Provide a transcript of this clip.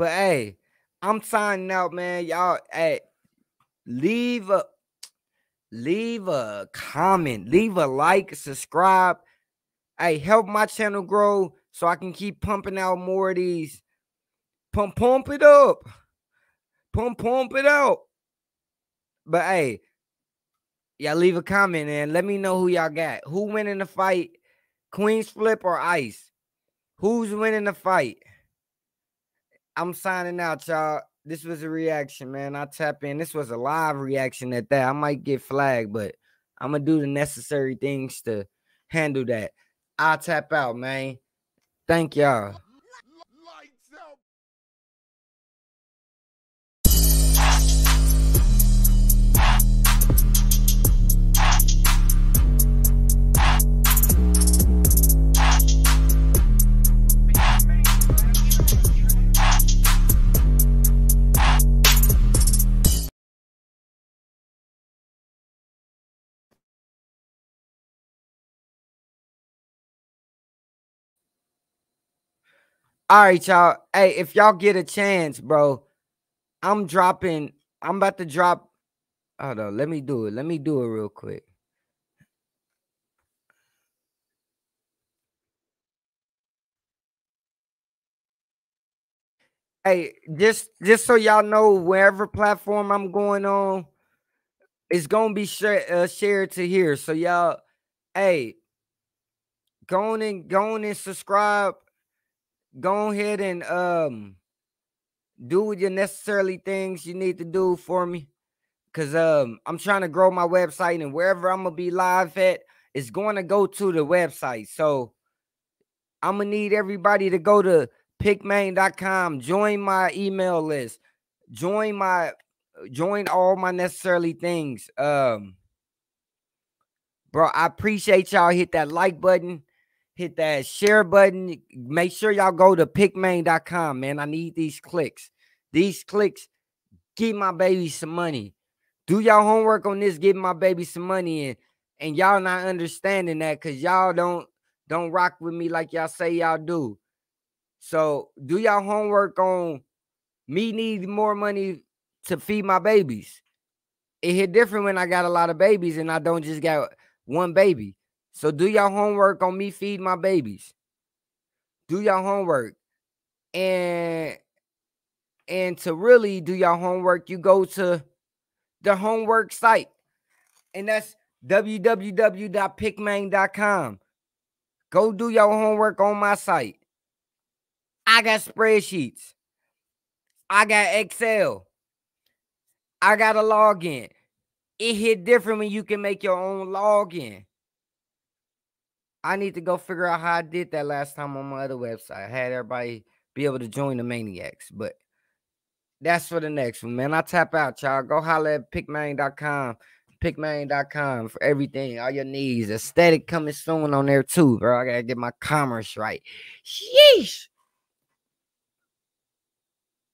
But hey, I'm signing out, man. Y'all, hey, leave a comment, leave a like, subscribe. Hey, help my channel grow so I can keep pumping out more of these. Pump it up. Pump it out. But hey, y'all leave a comment and let me know who y'all got. Who winning the fight? Queen's Flip or Ice? Who's winning the fight? I'm signing out, y'all. This was a reaction, man. I tap in. This was a live reaction at that. I might get flagged, but I'm going to do the necessary things to handle that. I'll tap out, man. Thank y'all. All right, y'all. Hey, if y'all get a chance, bro, I'm about to drop. Hold on. Let me do it. Let me do it real quick. Hey, just so y'all know, wherever platform I'm going on, it's gonna be shared to here. So y'all, hey, go on and subscribe. Go ahead and do your necessarily things you need to do for me. Cause I'm trying to grow my website, and wherever I'm gonna be live at, it's going to go to the website. So I'm gonna need everybody to go to pickmain.com, join my email list, join all my necessarily things. Bro, I appreciate y'all. Hit that like button, hit that share button. Make sure y'all go to pickmain.com, man. I need these clicks. These clicks give my baby some money. Do y'all homework on this, give my baby some money, and y'all not understanding that because y'all don't rock with me like y'all say y'all do. So do y'all homework on me needing more money to feed my babies. It hit different when I got a lot of babies and I don't just got one baby. So do y'all homework on me feed my babies. Do y'all homework. And to really do y'all homework, you go to the homework site. And that's www.pickmain.com. Go do your homework on my site. I got spreadsheets. I got Excel. I got a login. It hit different when you can make your own login. I need to go figure out how I did that last time on my other website. I had everybody be able to join the Maniacs, but that's for the next one, man. I tap out, y'all. Go holler at pickmain.com. Pickmain.com for everything, all your needs. Aesthetic coming soon on there too, bro. I gotta get my commerce right. Sheesh.